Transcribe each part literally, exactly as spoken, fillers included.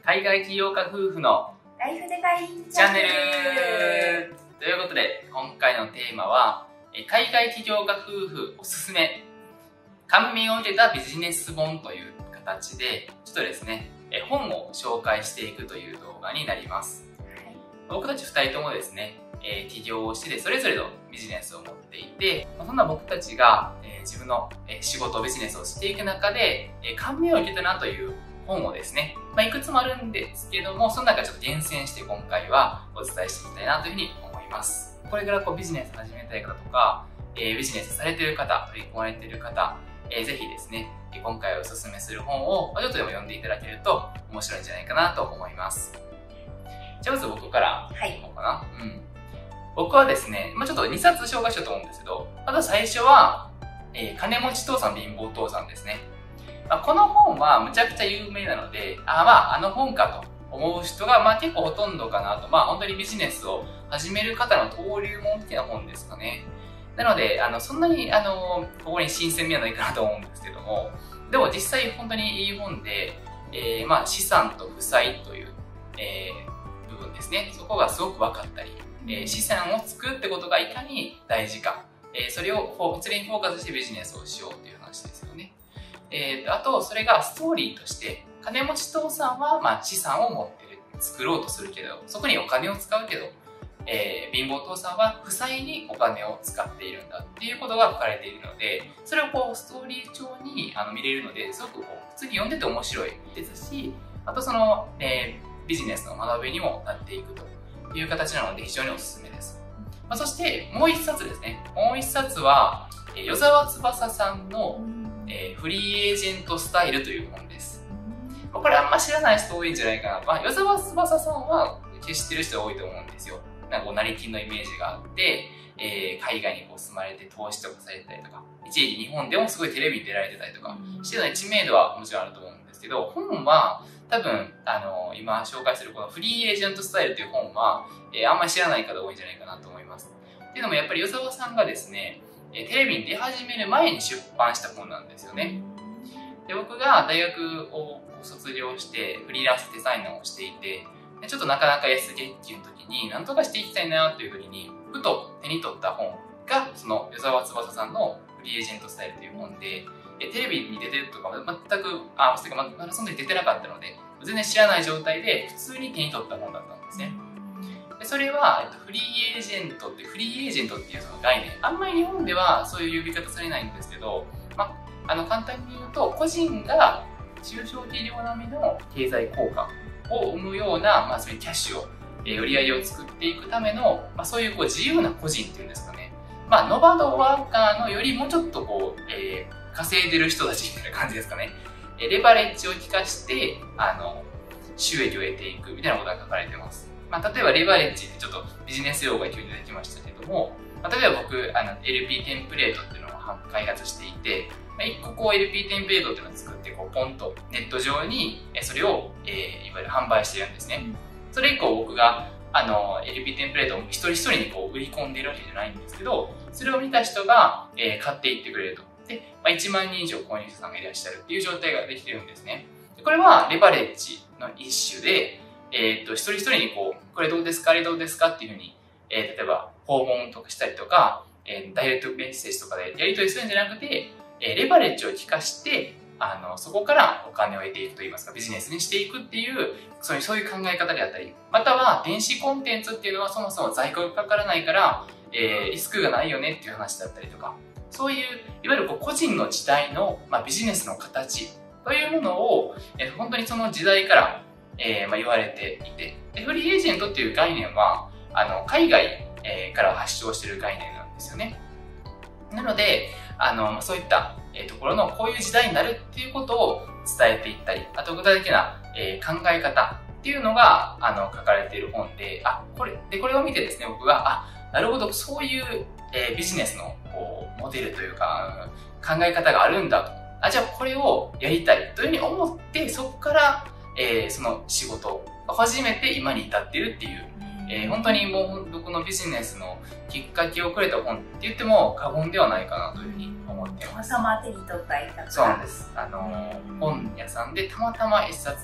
海外起業家夫婦のライフデザインチャンネルということで、今回のテーマは海外起業家夫婦おすすめ感銘を受けたビジネス本という形でちょっとですね本を紹介していくという動画になります。はい、僕たちふたりともですね起業をしてそれぞれのビジネスを持っていて、そんな僕たちが自分の仕事ビジネスをしていく中で感銘を受けたなという本をですね、まあ、いくつもあるんですけども、その中ちょっと厳選して今回はお伝えしていきたいなというふうに思います。これからこうビジネス始めたい方とか、えー、ビジネスされている方、取り組まれている方、えー、ぜひですね、今回おすすめする本をちょっとでも読んでいただけると面白いんじゃないかなと思います。じゃあまず僕からいこうかな。はい、うん、僕はですね、まあ、ちょっとにさつ紹介しようと思うんですけど、まず最初は、えー、金持ち父さん貧乏父さんですね。まあ、この本はむちゃくちゃ有名なので、あ、まあ、あの本かと思う人が、まあ、結構ほとんどかなと。まあ、本当にビジネスを始める方の登竜門的な本ですかね。なので、あの、そんなに、あの、ここに新鮮味はないかなと思うんですけども、でも実際本当にいい本で、えー、まあ、資産と負債という、えー、部分ですね。そこがすごく分かったり、えー、資産を作るってことがいかに大事か、えー、それを、それにフォーカスしてビジネスをしようという話ですよね。えー、あと、それがストーリーとして、金持ち父さんは、まあ、資産を持ってる、作ろうとするけど、そこにお金を使うけど、えー、貧乏父さんは負債にお金を使っているんだっていうことが書かれているので、それをこう、ストーリー調にあの見れるので、すごくこう、普通に読んでて面白いですし、あとその、えー、ビジネスの学びにもなっていくという形なので、非常におすすめです。まあ、そして、もう一冊ですね。もう一冊は、与沢翼さんの、えー、フリーエージェントスタイルという本です。これあんま知らない人多いんじゃないかな。まあ、与沢翼さんは決してる人多いと思うんですよ。なんかこう成金のイメージがあって、えー、海外にこう住まれて投資とかされてたりとか、一時日本でもすごいテレビに出られてたりとかしての知名度はもちろんあると思うんですけど、本は多分、あのー、今紹介するこのフリーエージェントスタイルという本は、えー、あんまり知らない方多いんじゃないかなと思います。っていうのもやっぱり与沢さんがですね、テレビに出始める前に出版した本なんですよね。で、僕が大学を卒業してフリーランスデザイナーをしていて、ちょっとなかなか安月給の時に何とかしていきたいなというふうにふと手に取った本がその与沢翼さんのフリーエージェントスタイルという本で、テレビに出てるとか全く、あ、まだその時出てなかったので、全然知らない状態で普通に手に取った本だったんですね。でそれは、えっと、フリーエージェントって、フリーエージェントっていうその概念、あんまり日本ではそういう呼び方されないんですけど、まあ、あの簡単に言うと、個人が中小企業並みの経済効果を生むような、まあ、そういうキャッシュを、えー、売り上げを作っていくための、まあ、そういうこう自由な個人っていうんですかね。まあ、ノバドワーカーのよりもちょっとこう、えー、稼いでる人たちみたいな感じですかね。えー、レバレッジを効かして、あの、収益を得ていくみたいなことが書かれてます。まあ、例えばレバレッジってちょっとビジネス用語が急に出てきましたけども、まあ、例えば僕あの エルピー テンプレートっていうのを開発していて、まあ、いっここう エルピー テンプレートっていうのを作ってこうポンとネット上にそれを、えー、いわゆる販売してるんですね。それ以降僕があの エルピー テンプレートを一人一人にこう売り込んでいるわけじゃないんですけど、それを見た人が、えー、買っていってくれると。で、まあ、いちまんにん以上購入者さんがいらっしゃるっていう状態ができてるんですね。これはレバレッジの一種で、えっと、一人一人にこう、これどうですかあれどうですかっていうふうに、えー、例えば訪問とかしたりとか、えー、ダイレクトメッセージとかでやり取りするんじゃなくて、えー、レバレッジを効かして、あの、そこからお金を得ていくといいますか、ビジネスにしていくっていう、そういう、そういう考え方であったり、または電子コンテンツっていうのはそもそも在庫がかからないから、えー、リスクがないよねっていう話だったりとか、そういう、いわゆるこう個人の時代の、まあ、ビジネスの形というものを、えー、本当にその時代から、えーまあ、言われていて、でフリーエージェントっていう概念はあの海外、えー、から発祥している概念なんですよね。なのであのそういった、えー、ところのこういう時代になるっていうことを伝えていったり、あと具体的な、えー、考え方っていうのがあの書かれている本で、あこれでこれを見てですね、僕があなるほどそういう、えー、ビジネスのこうモデルというか考え方があるんだと、あじゃあこれをやりたいというふうに思って、そこからえー、その仕事を始めて今に至っているっていう、えー、本当にもう僕のビジネスのきっかけをくれた本って言っても過言ではないかなというふうに思っています。 たまたま手に取った一冊。 そうなんです。あのー、本屋さんでたまたま一冊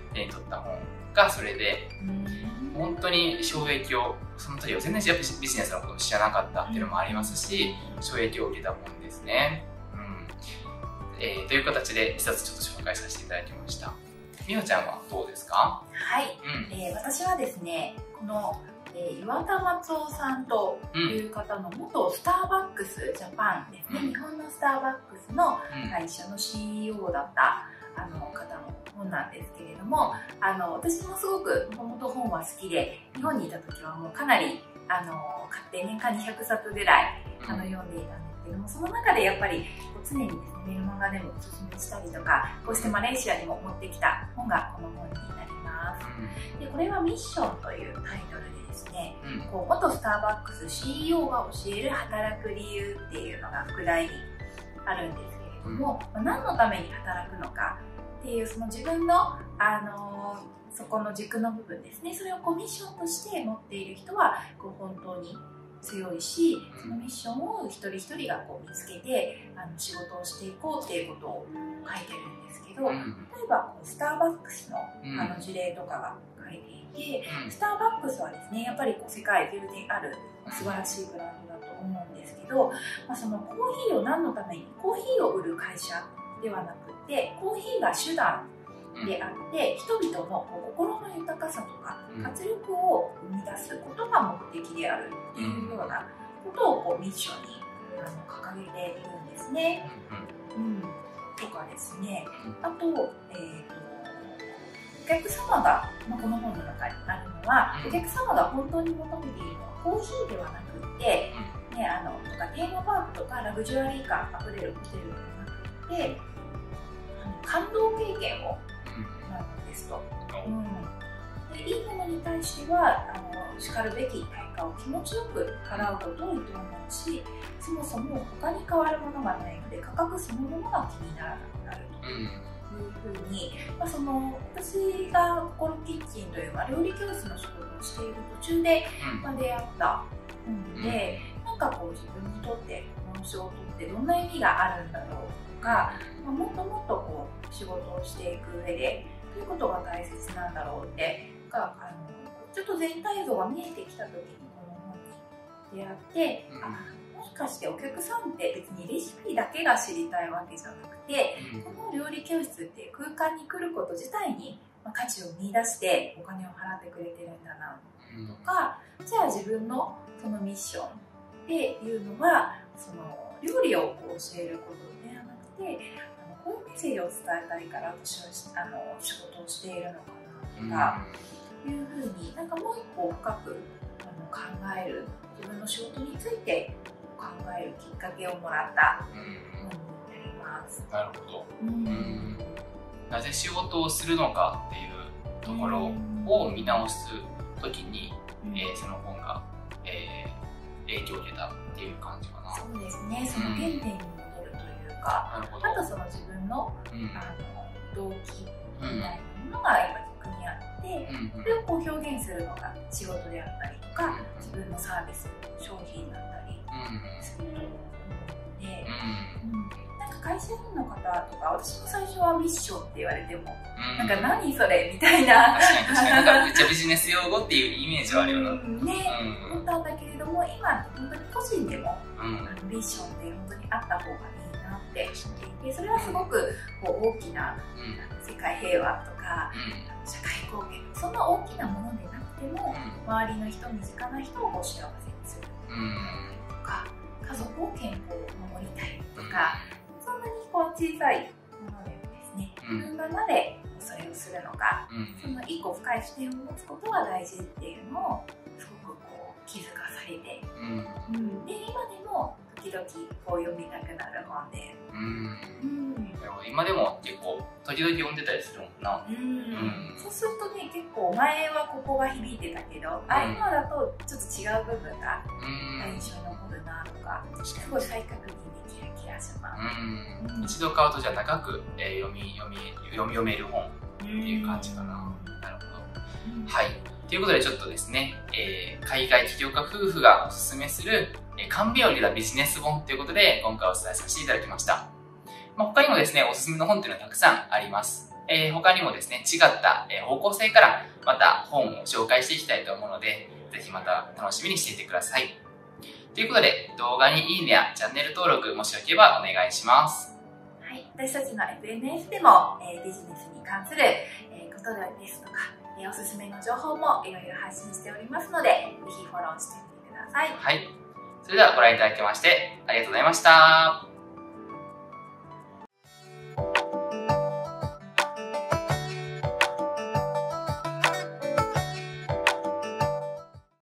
手に取った本がそれで、本当に衝撃を、その時は全然ビジネスのことを知らなかったっていうのもありますし、衝撃を受けた本ですね。うんえー、という形で一冊ちょっと紹介させていただきました。みおちゃんはどうですか？ はい、うんえー、私はですね、この、えー、岩田松夫さんという方の元スターバックスジャパンですね、うん、日本のスターバックスの会社の シーイーオー だったあの方の本なんですけれども、あの私もすごくもともと本は好きで、日本にいた時はもうかなりあの買って年間にひゃくさつぐらいあの読んでいたんですけども、その中でやっぱり常にですね、メルマガでもおすすめしたりとか、こうしてマレーシアにも持ってきた本がこの本になります。でこれはミッションというタイトルでですね、こう元スターバックス シーイーオー が教える働く理由っていうのが副題にあるんですけれども、まあ、何のために働くのかっていう、その自分の、あのー、そこの軸の部分ですね、それをこうミッションとして持っている人はこう本当に強いし、そのミッションを一人一人がこう見つけてあの仕事をしていこうっていうことを書いてるんですけど、例えばこうスターバックスのあの事例とかが書いていて、スターバックスはですね、やっぱりこう世界中にある素晴らしいブランドだと思うんですけど、まあ、そのコーヒーを何のために、コーヒーを売る会社ではなくて、コーヒーが手段であって、人々の心の豊かさとか活力を生み出すことが目的であるっていうようなことをこうミッションにあの掲げているんですね。うん、とかですね、あと、えーとお客様が、まあ、この本の中にあるのは、お客様が本当に求めているのはコーヒーではなくって、ね、あのとかテーマパークとかラグジュアリー感あふれるホテルではなくて、感動経験をなのですと、うん、でいいものに対してはあのしかるべき対価を気持ちよく払うことを営むし、そもそも他に変わるものがないので価格そのものが気にならなくなるというふうに、まあ、その私が心キッチンという、まあ、料理教室の仕事をしている途中で、まあ、出会った本で、なんかこう自分にとってこの仕事ってどんな意味があるんだろうとか、まあ、もっともっとこう仕事をしていく上でどういうことが大切なんだろうってがあのちょっと全体像が見えてきた時にこの本に出会って、うん、あもしかしてお客さんって別にレシピだけが知りたいわけじゃなくて、うん、この料理教室っていう空間に来ること自体に価値を見出してお金を払ってくれてるんだなとか、うん、じゃあ自分のそのミッションっていうのはその料理をこう教えることではなくて、あのこういうメッセージを伝えたいから私はあの仕事をしているのかなとか、うん、いうふうになんかもう一歩深くあの考える、自分の仕事について考えるきっかけをもらった本になります。 なるほど。うん、なぜ仕事をするのかっていうところを見直すときに、うん、えー、その本が、えー、影響を受けたっていう感じかな。 そうですね、その原点に戻るというか、うん、あとその自分の、うん、あの動機みたいなものがやっぱり軸にあって、うん、それをこう表現するのが仕事であったりとか、うん、自分のサービス、商品だったりすると思うので、うんうん、なんか会社員の方とか、私も最初はミッションって言われても、うん、なんか何それみたいな、 確かに確かに、なんかめっちゃビジネス用語っていうイメージはあるよな、うん、 ね、うん、思ったんだけれども、今って本当に個人でも、うん、あのミッションって本当にあった方がいいなって知っていて、それはすごくこう大きな、うん、世界平和とか、うん、社会貢献、そんな大きなものでなくても、うん、周りの人、身近な人をこう幸せにするとか、家族を健康を守りたいとか、うん、そんなにこう小さいものでもですね、自分がなぜそれをするのか、うん、その一個深い視点を持つことが大事っていうのをすごくこう気づかされて、うんうん、で今でも時々こう読みたくなる本で、うんうん、 今でも結構時々読んでたりするもんな、うんうん、そうするとね、結構前はここが響いてたけど、うん、あ今だとちょっと違う部分が印象に残るなとか、すごい再確認できる気がします。 うん、一度買うとじゃあ長く、えー、読み読み読み読める本っていう感じかな。なるほど、うん、はい。ということでちょっとですね、えー、海外起業家夫婦がおすすめする甘美を入れたビジネス本ということで今回お伝えさせていただきました。まあ、他にもですね、おすすめの本っていうのはたくさんあります。 えー、他にもですね、違った、えー、方向性からまた本を紹介していきたいと思うので、ぜひまた楽しみにしていてください。ということで、動画にいいねやチャンネル登録もしよければお願いします。 はい、私たちの エスエヌエス でも、えー、ビジネスに関する、えー、ことですとか、えー、おすすめの情報もいろいろ発信しておりますので、ぜひフォローしてみてください。 はい。それではご覧いただきましてありがとうございました。